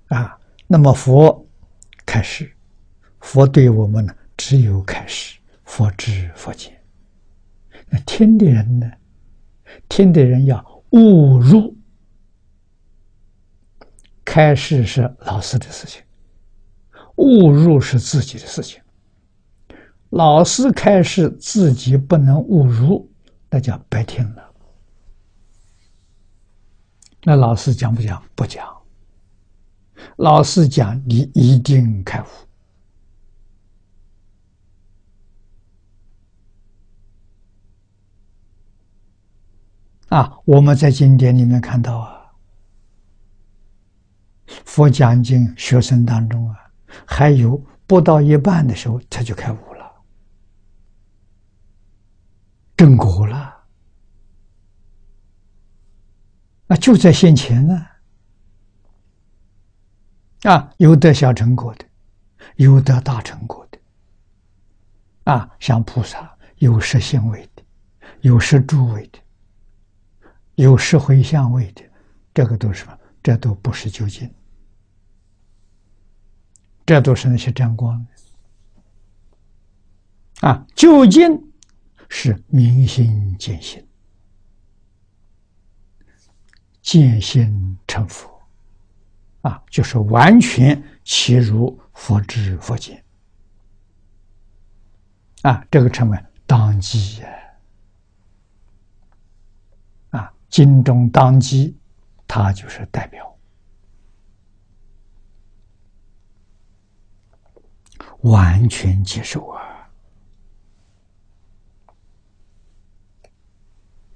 啊。那么佛开示，佛对我们呢只有开示，佛知佛见。那听的人呢？听的人要悟入，开示是老师的事情，悟入是自己的事情。老师开示自己不能悟入，那叫白听了。那老师讲不讲？不讲。老师讲，你一定开悟。啊，我们在经典里面看到啊，佛讲经学生当中啊，还有不到一半的时候他就开悟了，正果了。啊，就在现前呢。啊，有得小成果的，有得大成果的。啊，像菩萨有实性位的，有实住位的，有实回向位的，这个都是什么？这都不是究竟，这都是那些沾光的。啊，究竟是明心见性，见性成佛。啊，就是完全契入佛知佛见。啊，这个称为当机啊，经中当机，它就是代表完全接受啊。